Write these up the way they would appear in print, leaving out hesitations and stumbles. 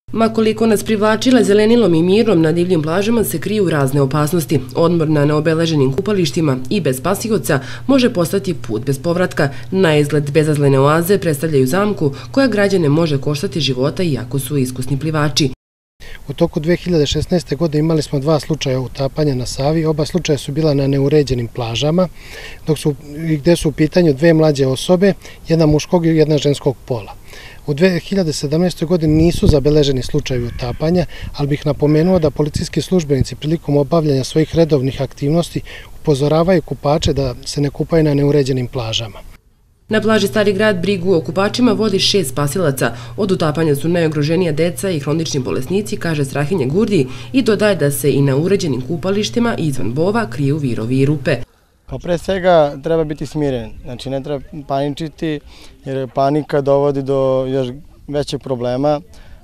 Ma koliko nas privlačile zelenilom i mirom, na divljim plažama se kriju razne opasnosti. Odmor na neobeleženim kupalištima i bez spasioca može postati put bez povratka. Na izgled bezazlene oaze predstavljaju zamku koja građane može koštati života iako su iskusni plivači. U toku 2016. godine imali smo 2 slučaja utapanja na Savi. Oba slučaja su bila na neuređenim plažama, gde su u pitanju 2 mlađe osobe, jedna muškog i jedna ženskog pola. U 2017. godini nisu zabeleženi slučajevi utapanja, ali bih napomenuo da policijski službenici prilikom obavljanja svojih redovnih aktivnosti upozoravaju kupače da se ne kupaju na neuređenim plažama. Na plaži Stari grad brigu o kupačima vodi 6 spasilaca. Od utapanja su najugroženija deca i hronični bolesnici, kaže Strahinja Gurdi, i dodaje da se i na uređenim kupalištima izvan bova kriju virovi i rupe. Pa pre svega treba biti smiren, znači ne treba paničiti jer panika dovodi do još većeg problema.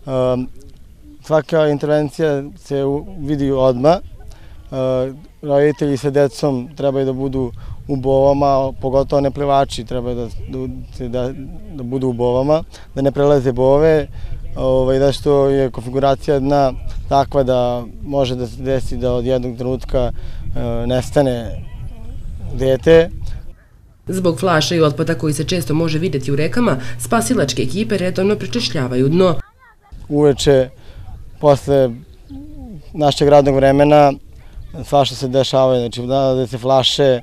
Svaka intervencija se vidi odmah. Roditelji sa decom trebaju da budu u bovama, pogotovo ne plivači trebaju da budu u bovama, da ne prelaze bove, da što je konfiguracija dna takva da može da se desi da od jednog trenutka nestane dete. Zbog flaša i otpada koji se često može vidjeti u rekama, spasilačke ekipe redovno prečešljavaju dno. Uveče, posle našeg radnog vremena, svašta se dešavaju, znači da se flaše,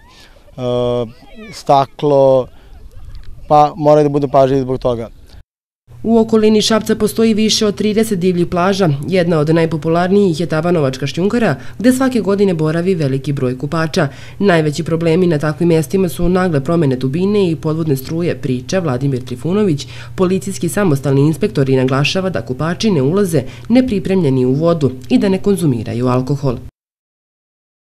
staklo, pa moraju da budu pažljivi zbog toga. U okolini Šapca postoji više od 30 divljih plaža. Jedna od najpopularnijih je Tabanovačka šljunkara, gde svake godine boravi veliki broj kupača. Najveći problemi na takvim mjestima su nagle promjene dubine i podvodne struje, priča Vladimir Trifunović. Policijski samostalni inspektor naglašava da kupači ne ulaze nepripremljeni u vodu i da ne konzumiraju alkohol.